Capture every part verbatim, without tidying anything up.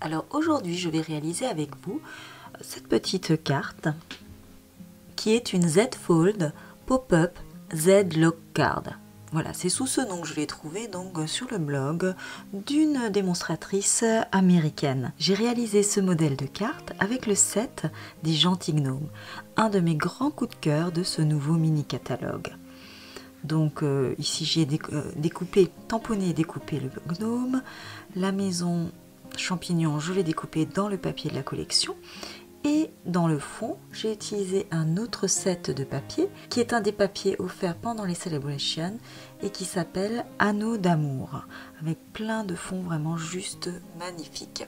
Alors aujourd'hui je vais réaliser avec vous cette petite carte qui est une Z Fold Pop-up Z Lock Card. Voilà, c'est sous ce nom que je l'ai trouvé donc sur le blog d'une démonstratrice américaine. J'ai réalisé ce modèle de carte avec le set des Gentils Gnomes, un de mes grands coups de cœur de ce nouveau mini catalogue. Donc euh, ici j'ai découpé, tamponné et découpé le gnome, la maison champignon je l'ai découpé dans le papier de la collection. Et dans le fond, j'ai utilisé un autre set de papier qui est un des papiers offerts pendant les Celebrations et qui s'appelle Anneau d'amour, avec plein de fonds vraiment juste magnifiques.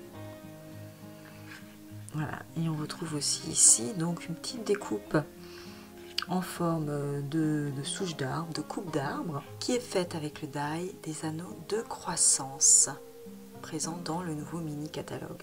Voilà, et on retrouve aussi ici donc une petite découpe en forme de, de souche d'arbre, de coupe d'arbre, qui est faite avec le die des anneaux de croissance présents dans le nouveau mini catalogue.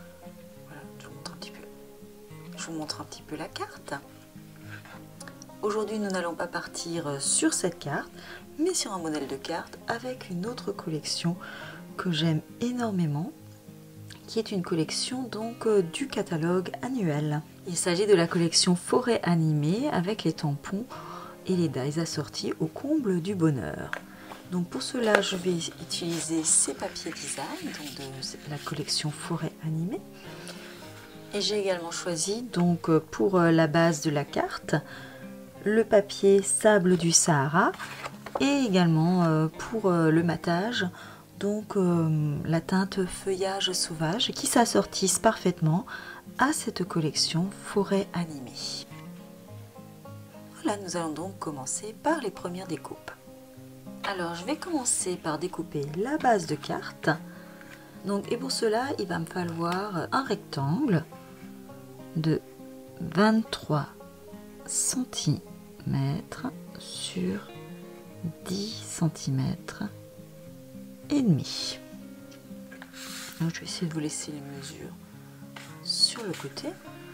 Je vous montre un petit peu la carte. Aujourd'hui, nous n'allons pas partir sur cette carte, mais sur un modèle de carte avec une autre collection que j'aime énormément, qui est une collection donc du catalogue annuel. Il s'agit de la collection Forêt animée avec les tampons et les dies assortis au comble du bonheur. Donc pour cela, je vais utiliser ces papiers design donc de la collection Forêt animée. Et j'ai également choisi donc pour la base de la carte le papier sable du Sahara et également pour le matage donc la teinte feuillage sauvage qui s'assortissent parfaitement à cette collection Forêt animée. Voilà, nous allons donc commencer par les premières découpes. Alors je vais commencer par découper la base de carte. Donc, et pour cela, il va me falloir un rectangle de vingt-trois centimètres sur dix centimètres et demi. Donc, je vais essayer de vous laisser les mesures sur le côté.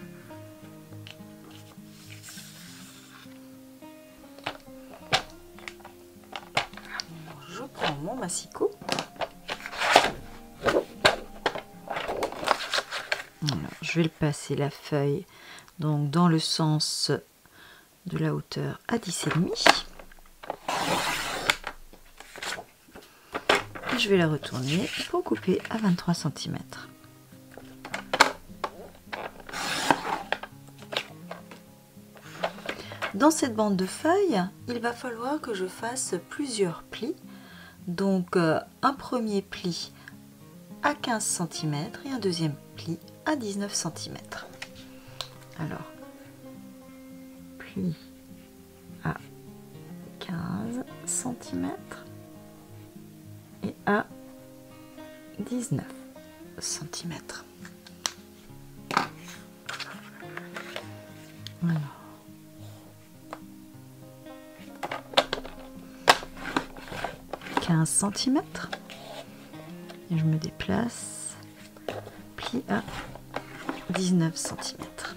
Je prends mon massicot. Alors, je vais le passer la feuille donc dans le sens de la hauteur à dix virgule cinq. Et je vais la retourner pour couper à vingt-trois centimètres. Dans cette bande de feuilles, il va falloir que je fasse plusieurs plis. Donc euh, un premier pli à quinze centimètres et un deuxième pli à dix-neuf centimètres. Alors, pli à quinze centimètres et à dix-neuf centimètres. Alors, quinze centimètres et je me déplace, pli à dix-neuf centimètres.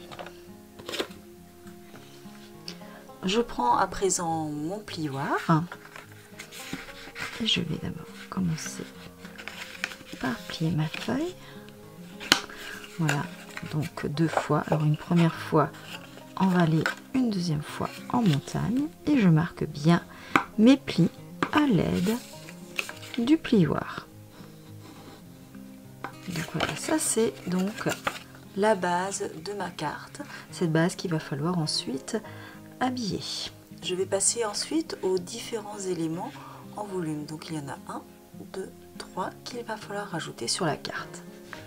Je prends à présent mon plioir et je vais d'abord commencer par plier ma feuille. Voilà, donc deux fois. Alors une première fois en vallée, une deuxième fois en montagne et je marque bien mes plis à l'aide du plioir. Donc voilà, ça c'est donc la base de ma carte, cette base qu'il va falloir ensuite habiller. Je vais passer ensuite aux différents éléments en volume. Donc il y en a un, deux, trois qu'il va falloir rajouter sur la carte.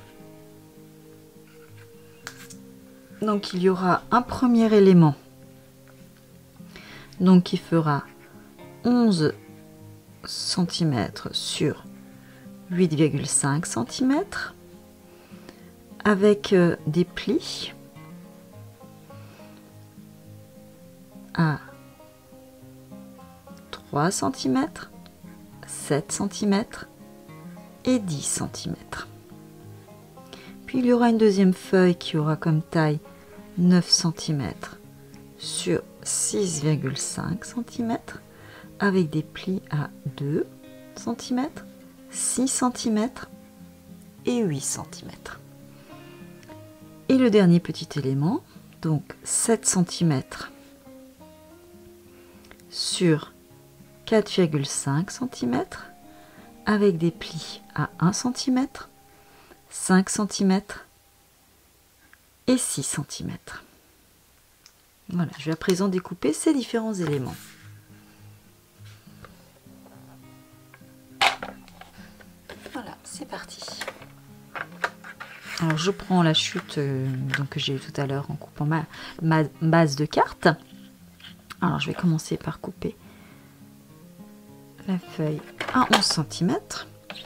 Donc il y aura un premier élément donc qui fera onze centimètres sur huit virgule cinq centimètres avec euh, des plis à trois centimètres, sept centimètres et dix centimètres. Puis il y aura une deuxième feuille qui aura comme taille neuf centimètres sur six virgule cinq centimètres avec des plis à deux centimètres, six centimètres et huit centimètres. Et le dernier petit élément, donc sept centimètres sur quatre virgule cinq centimètres avec des plis à un centimètre, cinq centimètres et six centimètres. Voilà, je vais à présent découper ces différents éléments. Voilà, c'est parti. Alors je prends la chute euh, donc, que j'ai eu tout à l'heure en coupant ma, ma base de carte. Alors je vais commencer par couper la feuille à onze centimètres.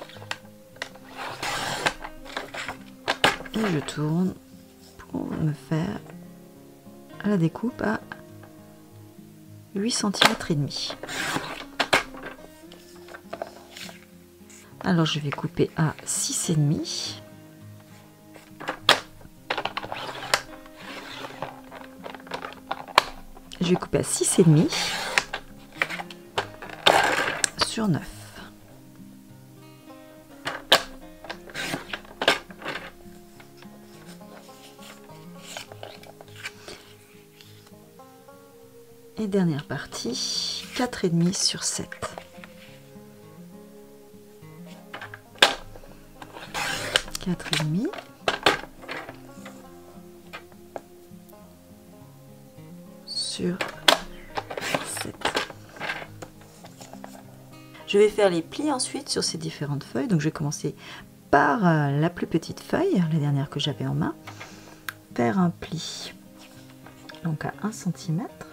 Et je tourne pour me faire la découpe à huit centimètres et demi. Alors je vais couper à six et demi. Je vais couper à six et demi sur neuf. Et dernière partie, quatre et demi sur sept. quatre et demi. Sur sept. Je vais faire les plis ensuite sur ces différentes feuilles. Donc je vais commencer par la plus petite feuille, la dernière que j'avais en main. Faire un pli donc à un centimètre.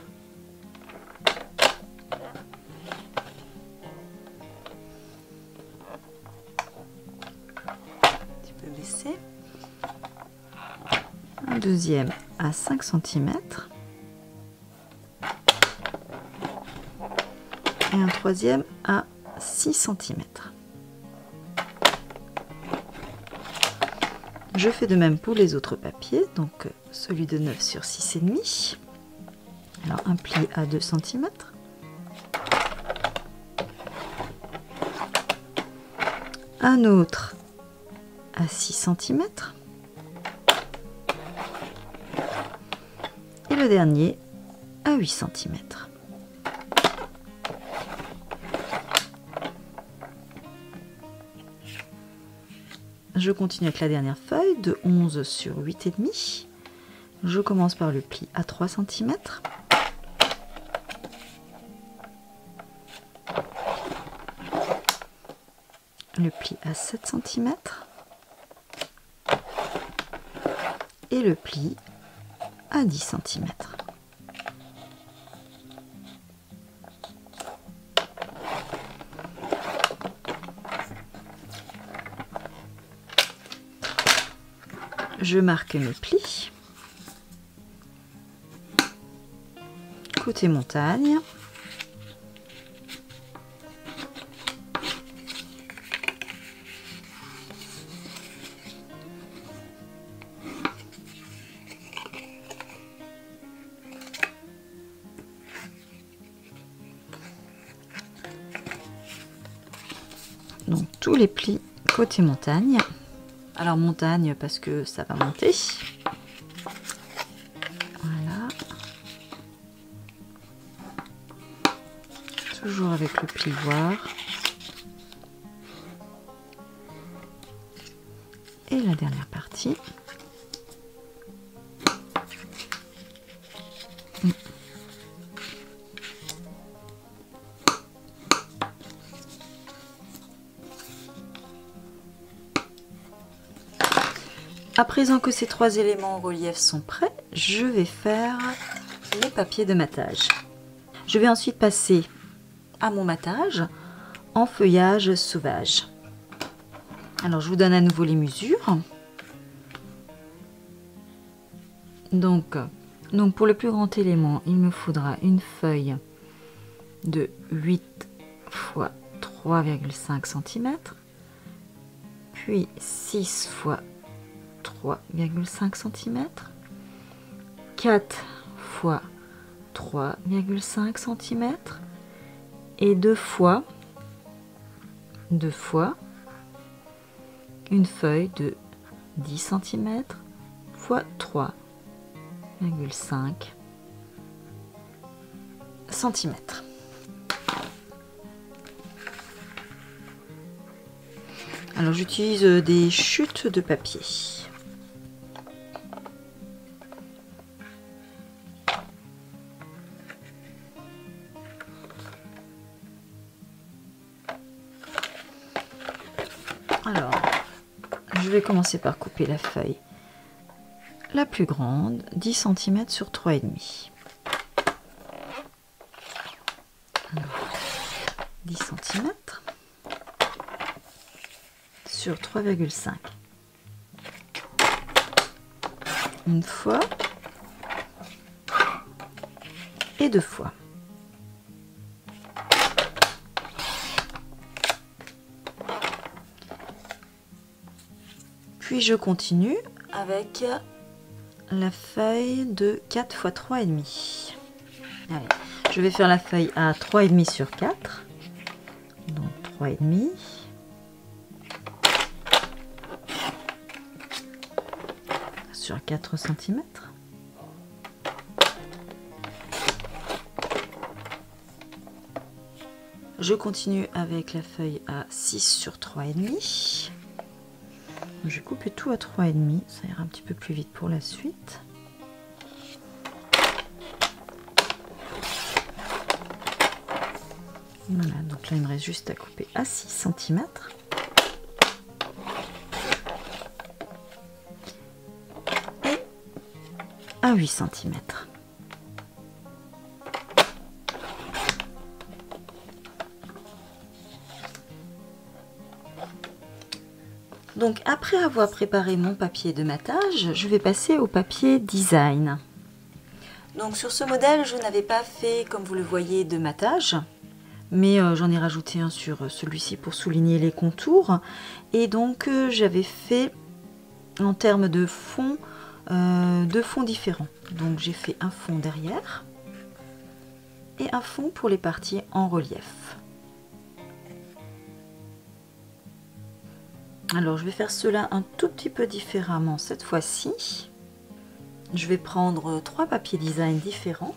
Un deuxième à cinq centimètres et un troisième à six centimètres. Je fais de même pour les autres papiers, donc celui de neuf sur six et demi. Alors un pli à deux centimètres. Un autre à six centimètres. Et le dernier à huit centimètres. Je continue avec la dernière feuille de onze sur huit et demi. Je commence par le pli à trois centimètres. Le pli à sept centimètres. Et le pli à dix centimètres. Je marque mes plis. Côté montagne. Donc tous les plis côté montagne. Alors montagne parce que ça va monter. Voilà. Toujours avec le plioir. Et la dernière partie. À présent que ces trois éléments en relief sont prêts, je vais faire les papiers de matage. Je vais ensuite passer à mon matage en feuillage sauvage. Alors je vous donne à nouveau les mesures. Donc, donc pour le plus grand élément, il me faudra une feuille de huit fois trois virgule cinq centimètres, puis six fois trois virgule cinq centimètres, quatre fois trois virgule cinq centimètres et deux fois deux fois une feuille de dix centimètres fois trois virgule cinq centimètres. Alors j'utilise des chutes de papier. Alors, je vais commencer par couper la feuille la plus grande, dix centimètres sur trois virgule cinq. dix centimètres sur trois virgule cinq. Une fois et deux fois. Puis je continue avec la feuille de quatre fois trois virgule cinq. Allez, je vais faire la feuille à trois virgule cinq sur quatre. Donc trois virgule cinq. Sur quatre centimètres. Je continue avec la feuille à six sur trois virgule cinq. Je vais couper tout à trois virgule cinq, ça ira un petit peu plus vite pour la suite. Voilà, donc là il me reste juste à couper à six centimètres. Et à huit centimètres. Donc après avoir préparé mon papier de matage, je vais passer au papier design. Donc sur ce modèle, je n'avais pas fait, comme vous le voyez, de matage, mais euh, j'en ai rajouté un sur celui-ci pour souligner les contours. Et donc euh, j'avais fait en termes de fond, euh, deux fonds différents. Donc j'ai fait un fond derrière et un fond pour les parties en relief. Alors je vais faire cela un tout petit peu différemment cette fois-ci. Je vais prendre trois papiers design différents.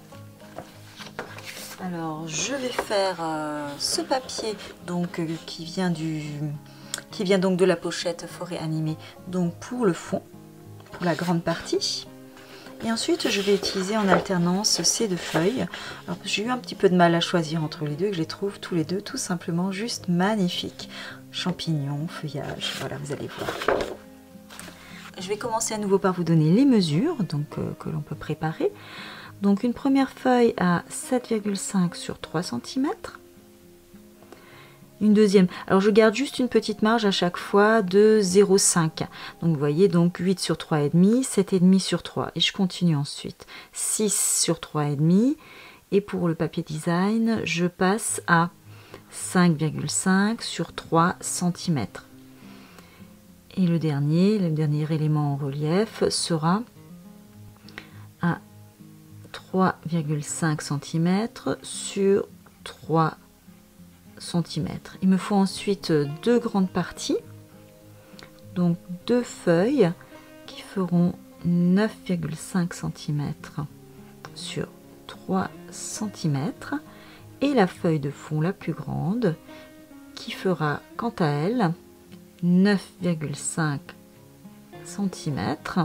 Alors je vais faire euh, ce papier donc euh, qui vient du qui vient donc de la pochette Forêt Animée, donc pour le fond, pour la grande partie. Et ensuite je vais utiliser en alternance ces deux feuilles. Alors j'ai eu un petit peu de mal à choisir entre les deux, et je les trouve tous les deux tout simplement juste magnifiques. Champignons, feuillage, voilà, vous allez voir. Je vais commencer à nouveau par vous donner les mesures donc euh, que l'on peut préparer. Donc une première feuille à sept virgule cinq sur trois centimètres. Une deuxième, alors je garde juste une petite marge à chaque fois de zéro virgule cinq. Donc vous voyez, donc huit sur trois virgule cinq, sept virgule cinq sur trois. Et je continue ensuite. six sur trois virgule cinq. Et pour le papier design, je passe à cinq virgule cinq sur trois centimètres. Et le dernier, le dernier élément en relief sera à trois virgule cinq centimètres sur trois centimètres. Il me faut ensuite deux grandes parties, donc deux feuilles qui feront neuf virgule cinq centimètres sur trois centimètres. Et la feuille de fond la plus grande qui fera quant à elle neuf virgule cinq centimètres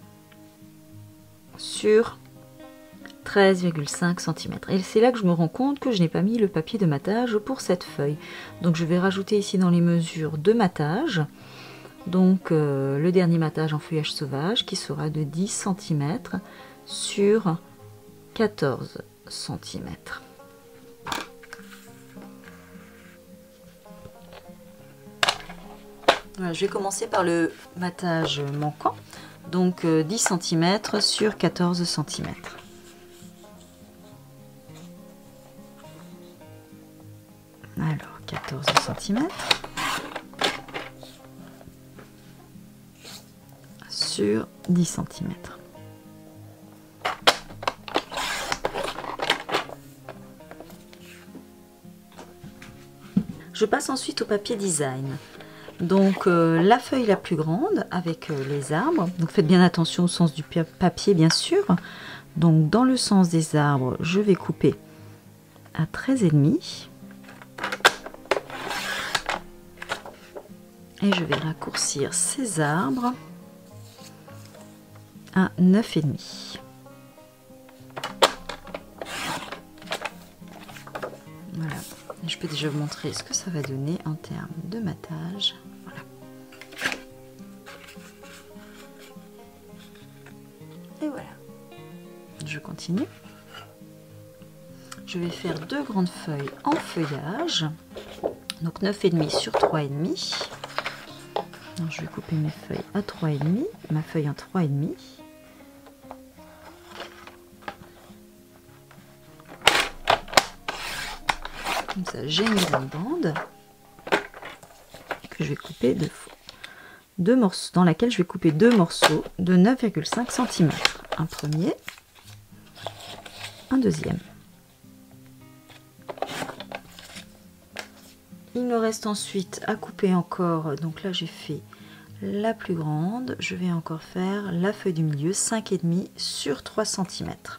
sur treize virgule cinq centimètres. Et c'est là que je me rends compte que je n'ai pas mis le papier de matage pour cette feuille. Donc je vais rajouter ici dans les mesures de matage, donc euh, le dernier matage en feuillage sauvage qui sera de dix centimètres sur quatorze centimètres. Voilà, je vais commencer par le matage manquant, donc euh, dix centimètres sur quatorze centimètres. Alors quatorze centimètres sur dix centimètres. Je passe ensuite au papier design. donc euh, la feuille la plus grande avec euh, les arbres. Donc faites bien attention au sens du papier bien sûr. Donc dans le sens des arbres, je vais couper à treize virgule cinq. Et je vais raccourcir ces arbres à neuf virgule cinq. Voilà. Je peux déjà vous montrer ce que ça va donner en termes de matage. Voilà. Et voilà. Je continue. Je vais faire deux grandes feuilles en feuillage. Donc neuf virgule cinq sur trois virgule cinq. Alors, je vais couper mes feuilles à trois virgule cinq, ma feuille en trois virgule cinq. Comme ça, j'ai une grande bande que je vais couper deux fois. Deux morceaux, dans laquelle je vais couper deux morceaux de neuf virgule cinq centimètres. Un premier, un deuxième. Il me reste ensuite à couper encore, donc là j'ai fait la plus grande, je vais encore faire la feuille du milieu, cinq virgule cinq sur trois centimètres.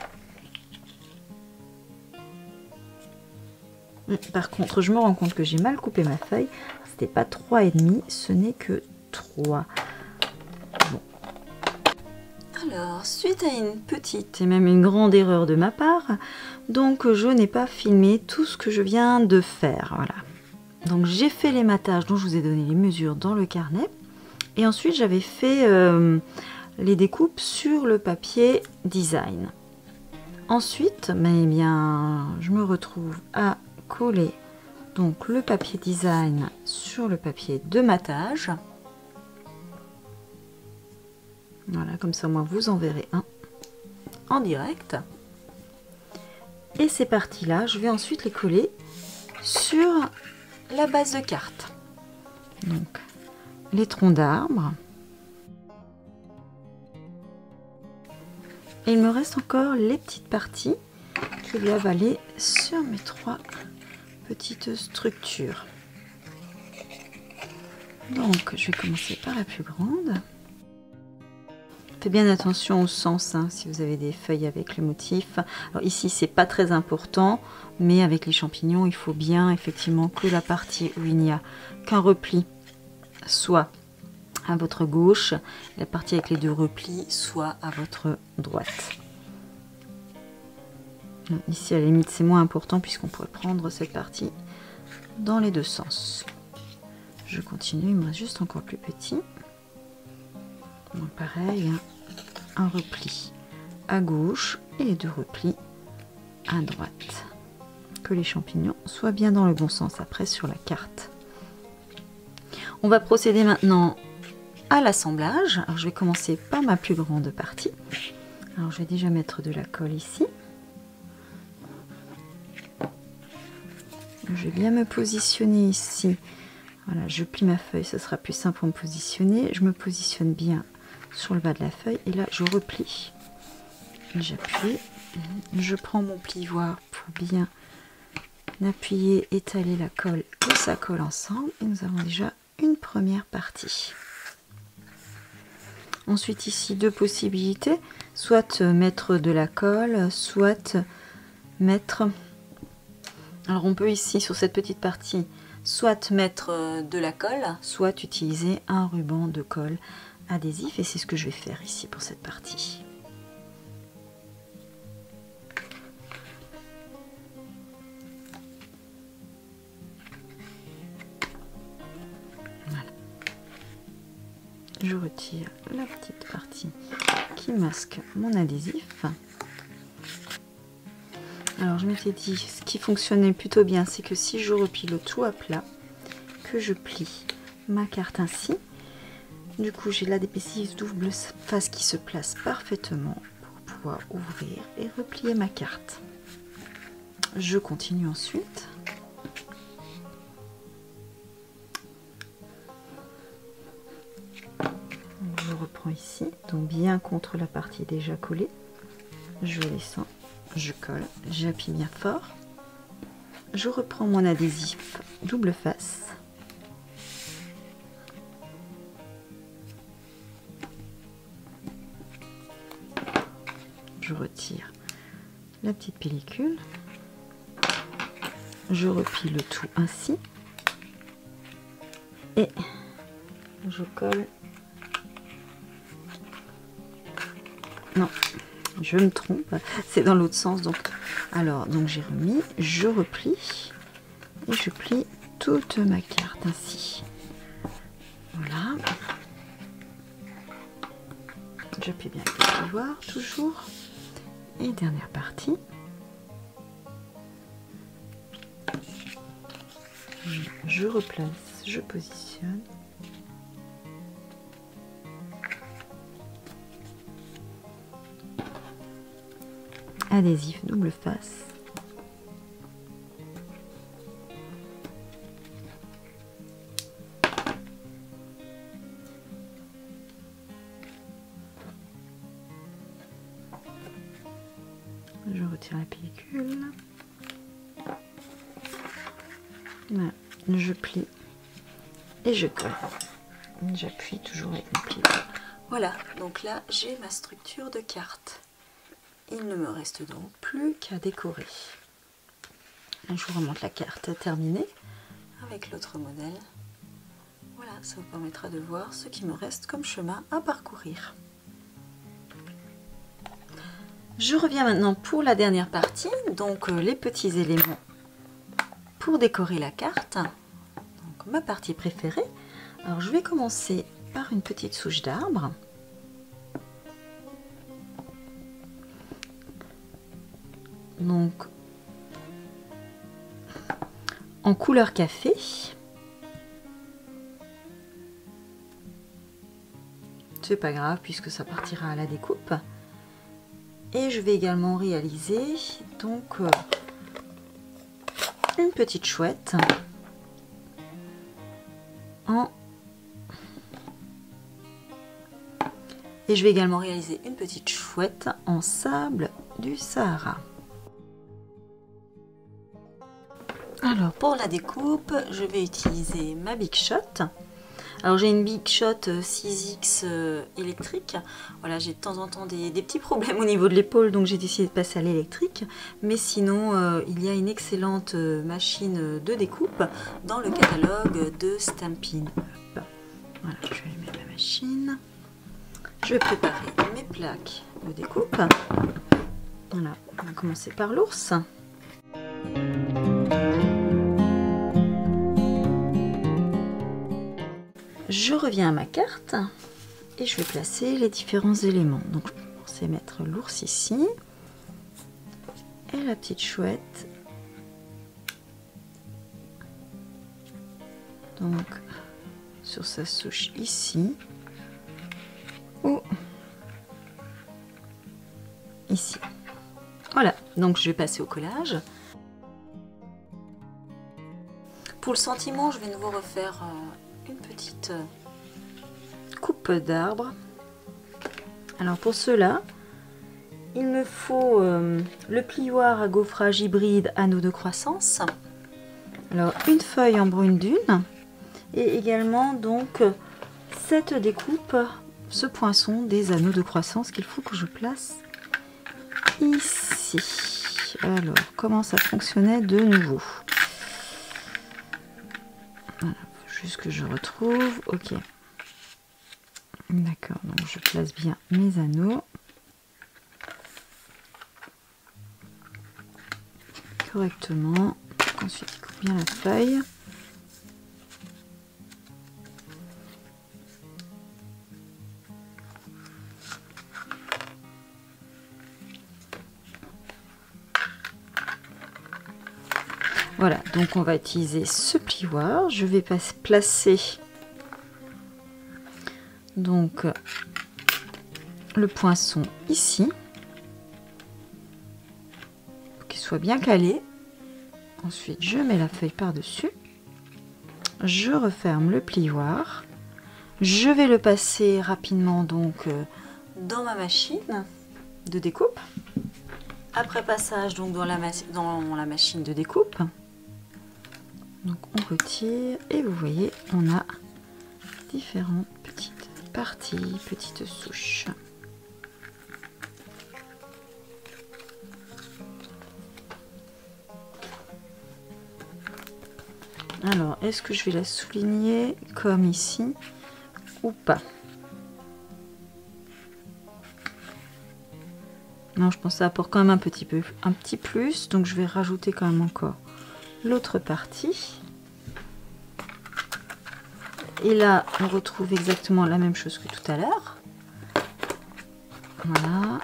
Par contre, je me rends compte que j'ai mal coupé ma feuille, c'était pas trois virgule cinq, ce n'est que trois. Bon. Alors, suite à une petite et même une grande erreur de ma part, donc je n'ai pas filmé tout ce que je viens de faire, voilà. Donc j'ai fait les matages dont je vous ai donné les mesures dans le carnet. Et ensuite j'avais fait euh, les découpes sur le papier design. Ensuite, mais, eh bien, je me retrouve à coller donc le papier design sur le papier de matage. Voilà, comme ça moi vous en verrez un en direct. Et ces parties-là, je vais ensuite les coller sur la base de carte. Donc les troncs d'arbres. Et il me reste encore les petites parties qui doivent aller sur mes trois petites structures. Donc je vais commencer par la plus grande. Faites bien attention au sens, hein, si vous avez des feuilles avec le motif. Alors ici c'est pas très important, mais avec les champignons il faut bien effectivement que la partie où il n'y a qu'un repli soit à votre gauche, la partie avec les deux replis soit à votre droite. Ici à la limite c'est moins important puisqu'on pourrait prendre cette partie dans les deux sens. Je continue, il me reste juste encore plus petit. Donc pareil, un repli à gauche et deux replis à droite. Que les champignons soient bien dans le bon sens après sur la carte. On va procéder maintenant à l'assemblage. Alors je vais commencer par ma plus grande partie. Alors je vais déjà mettre de la colle ici. Je vais bien me positionner ici. Voilà, je plie ma feuille, ce sera plus simple pour me positionner. Je me positionne bien sur le bas de la feuille et là je replie. J'appuie. Je prends mon plioir pour bien appuyer, étaler la colle et ça colle ensemble. Et nous avons déjà une première partie. Ensuite ici deux possibilités, soit mettre de la colle, soit mettre... Alors on peut ici sur cette petite partie soit mettre de la colle, soit utiliser un ruban de colle adhésif et c'est ce que je vais faire ici pour cette partie. Voilà. Je retire la petite partie qui masque mon adhésif. Alors je m'étais dit, ce qui fonctionnait plutôt bien, c'est que si je replie le tout à plat, que je plie ma carte ainsi, du coup j'ai l'adhésif double face qui se place parfaitement pour pouvoir ouvrir et replier ma carte. Je continue ensuite. Je reprends ici, donc bien contre la partie déjà collée, je descends. Je colle, j'appuie bien fort, je reprends mon adhésif double face petite pellicule. Je replie le tout ainsi. Et je colle. Non, je me trompe. C'est dans l'autre sens. Donc, alors, donc j'ai remis, je replie. Et je plie toute ma carte ainsi. Voilà. J'appuie bien le plioir toujours. Et dernière partie. Je replace, je positionne. Adhésif double face. Je retire la pellicule. Voilà. Je plie et je colle. J'appuie toujours avec mon pli. Voilà, donc là j'ai ma structure de carte. Il ne me reste donc plus qu'à décorer. Je vous remonte la carte terminée avec l'autre modèle. Voilà, ça vous permettra de voir ce qui me reste comme chemin à parcourir. Je reviens maintenant pour la dernière partie, donc euh, les petits éléments pour décorer la carte. Donc, ma partie préférée. Alors je vais commencer par une petite souche d'arbre. Donc en couleur café. C'est pas grave puisque ça partira à la découpe. Et je vais également réaliser donc euh, une petite chouette en et je vais également réaliser une petite chouette en sable du Sahara. Alors pour la découpe, je vais utiliser ma Big Shot. Alors j'ai une Big Shot six X euh, électrique. Voilà, j'ai de temps en temps des, des petits problèmes au niveau de l'épaule, donc j'ai décidé de passer à l'électrique. Mais sinon, euh, il y a une excellente machine de découpe dans le catalogue de Stampin' Up. Voilà, je vais allumer ma machine. Je vais préparer mes plaques de découpe. Voilà, on va commencer par l'ours. Je reviens à ma carte et je vais placer les différents éléments. Donc je vais commencer à mettre l'ours ici et la petite chouette. Donc sur sa souche ici ou ici. Voilà, donc je vais passer au collage. Pour le sentiment, je vais de nouveau refaire une petite coupe d'arbre. Alors pour cela, il me faut euh, le plioir à gaufrage hybride anneau de croissance. Alors une feuille en brune dune et également donc cette découpe, ce poinçon des anneaux de croissance qu'il faut que je place ici. Alors comment ça fonctionnait de nouveau? Voilà, juste que je retrouve. Ok. D'accord, donc je place bien mes anneaux. Correctement. Ensuite, je coupe bien la feuille. Voilà, donc on va utiliser ce plioir. Je vais placer donc le poinçon ici pour qu'il soit bien calé. Ensuite, je mets la feuille par-dessus. Je referme le plioir. Je vais le passer rapidement donc dans ma machine de découpe. Après passage donc dans la, dans la machine de découpe. Donc on retire et vous voyez on a différentes petites parties, petites souches. Alors, est-ce que je vais la souligner comme ici ou pas? Non, je pense que ça apporte quand même un petit peu, un petit plus, donc je vais rajouter quand même encore l'autre partie. Et là, on retrouve exactement la même chose que tout à l'heure. Voilà.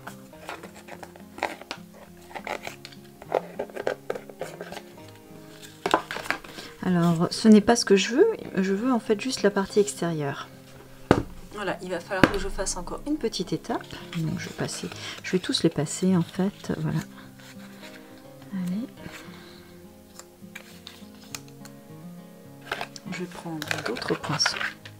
Alors, ce n'est pas ce que je veux, je veux en fait juste la partie extérieure. Voilà, il va falloir que je fasse encore une petite étape. Donc, je vais passer, je vais tous les passer en fait. Voilà. Allez. Je vais prendre d'autres pinceaux.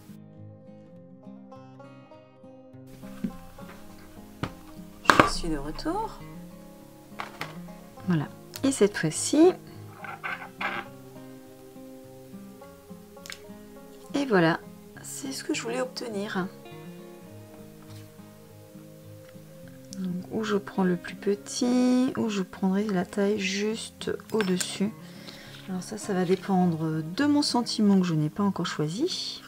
Je suis de retour. Voilà. Et cette fois-ci. Et voilà, c'est ce que je voulais obtenir. Donc, où je prends le plus petit, ou je prendrai la taille juste au-dessus. Alors ça, ça va dépendre de mon sentiment que je n'ai pas encore choisi.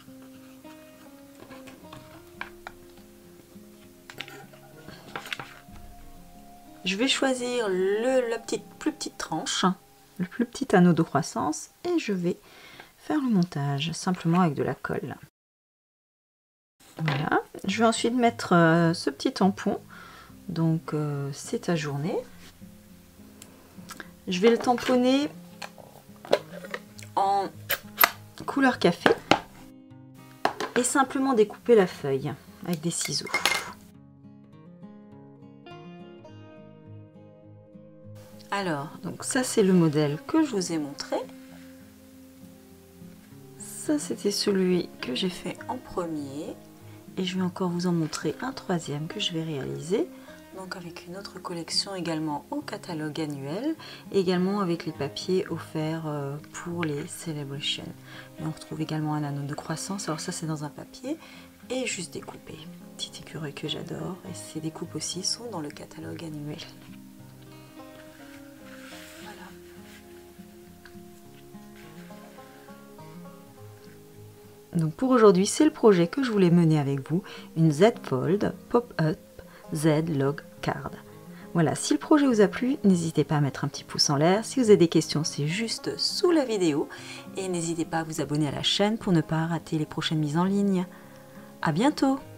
Je vais choisir le, la petite, plus petite tranche, le plus petit anneau de croissance, et je vais faire le montage simplement avec de la colle. Voilà, je vais ensuite mettre euh, ce petit tampon, donc euh, c'est ajourné. Je vais le tamponner en couleur café et simplement découper la feuille avec des ciseaux. Alors, donc ça c'est le modèle que je vous ai montré. Ça c'était celui que j'ai fait en premier et je vais encore vous en montrer un troisième que je vais réaliser. Donc avec une autre collection également au catalogue annuel, également avec les papiers offerts pour les Celebrations. Et on retrouve également un anneau de croissance, alors ça c'est dans un papier et juste découpé. Petit écureuil que j'adore et ces découpes aussi sont dans le catalogue annuel. Voilà. Donc pour aujourd'hui c'est le projet que je voulais mener avec vous, une Z Fold Pop-Up Z Log Card. Voilà, si le projet vous a plu, n'hésitez pas à mettre un petit pouce en l'air. Si vous avez des questions, c'est juste sous la vidéo. Et n'hésitez pas à vous abonner à la chaîne pour ne pas rater les prochaines mises en ligne. À bientôt!